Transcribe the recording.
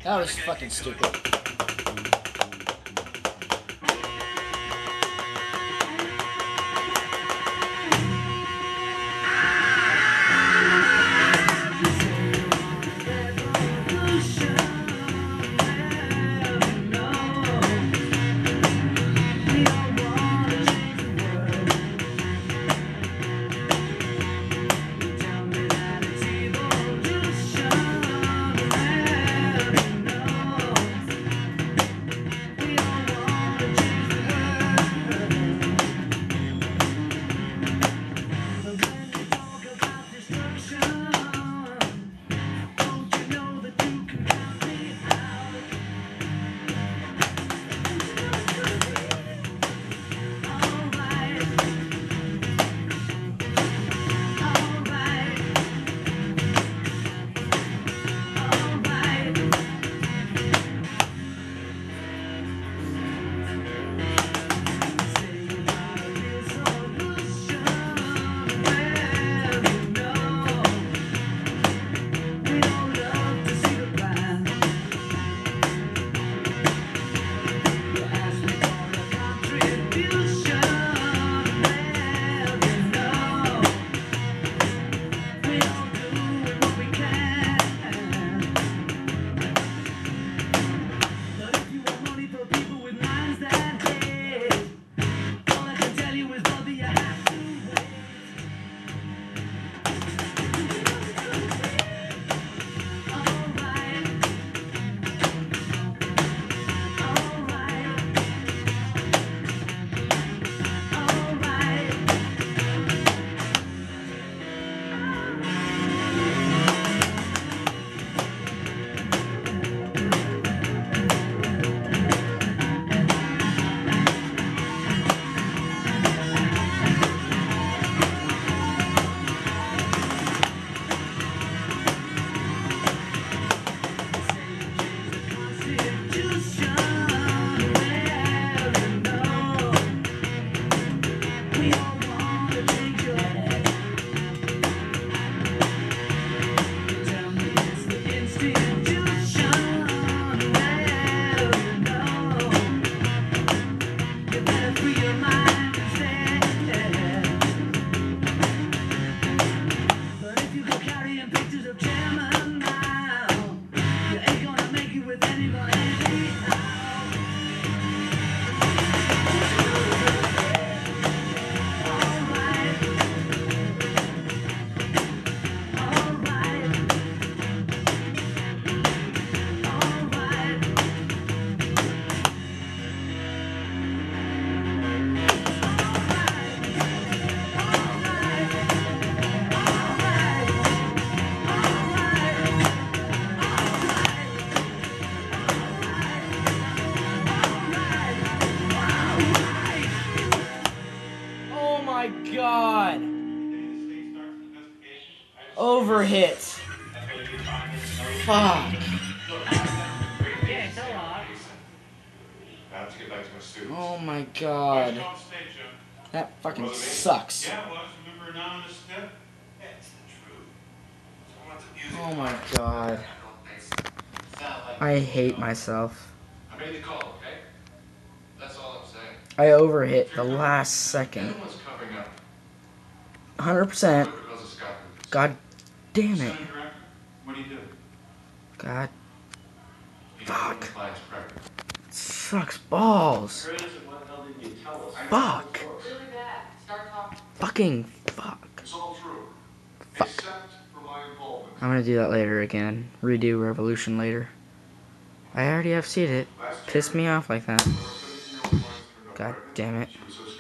That was fucking stupid. God. Overhit. Fuck. Oh my God. That fucking sucks. Oh my God. I hate myself. I made the call, okay? That's all I'm saying. I overhit the last second. 100%. God damn it. What do you do? God. Fuck. Sucks balls. Fuck. Fucking fuck. Fuck. I'm gonna do that later again. Redo Revolution later. I already FC'd it. Pissed me off like that. God damn it.